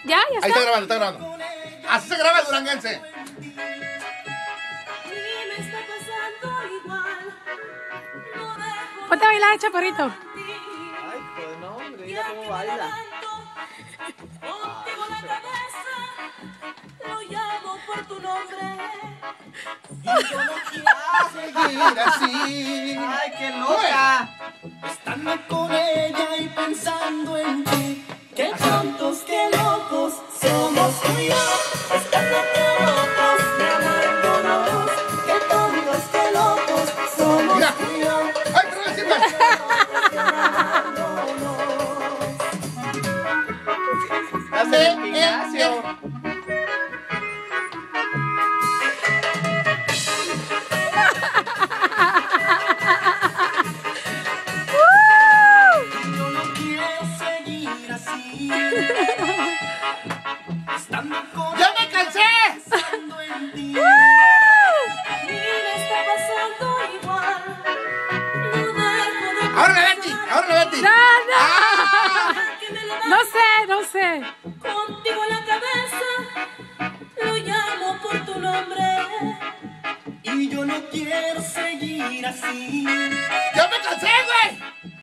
Ya Ahí está. está grabando, está grabando. Así se graba el duranguense. Ponte a bailar, chaparrito. Ay, pues no, hombre, mira cómo baila. Lo llamo por tu nombre. Y yo no quiero seguir así. Ay, qué loca. Estando con ella y pensando en ti. Qué tontos, qué locos somos tú y yo. Estando qué locos y amándonos. Qué tontos, qué locos somos Mira. tú y yo. ¡Ay, perdón, siempre! Estás en el gimnasio. Yo no quiero seguir así. Estando con ¡Ya me cansé! pensando en ti. Y me está pasando igual. No dejo de ¡Ahora la Betty! ¡Ahora la Betty! No, no. ¡Ah! que me levanto No sé, no sé. contigo en la cabeza. Lo llamo por tu nombre. Y yo no quiero seguir así. ¡Ya me cansé, güey!